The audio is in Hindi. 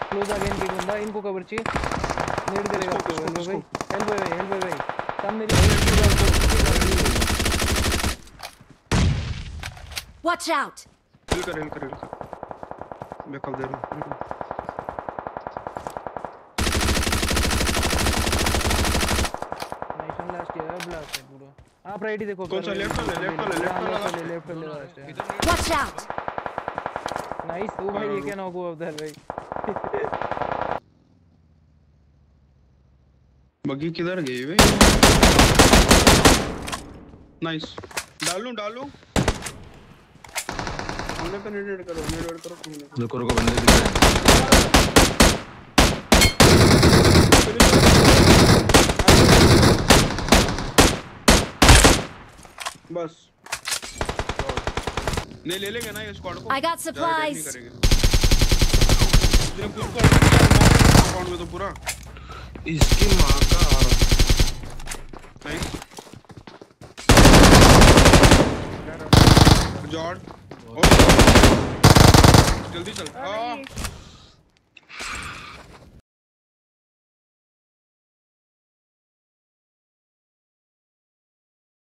क्लोज अगेन की बंदा, इनको कवर चाहिए, नेड करेगा आपको भाई। हेल्प भाई सामने वॉच आउट। हिल कर बैकअप दे रहा हूं। Nice one, last year blast है पूरा। आप राइट ही देखो, कौन सा? लेफ्ट वाला लेफ्ट वाले लास्ट है। Watch out. नाइस। ओ भाई ये क्या नॉक हुआ उधर भाई। बग्गी किधर गई भाई? नाइस। डालूं हमने पे नेड करो रुको बंदे दिख रहे हैं। बस ले लेंगे ना ये स्क्वाड को। I got supplies. इसने खुद को अकाउंट में तो पूरा इसकी मां का नाइस जॉर्ड। जल्दी चल।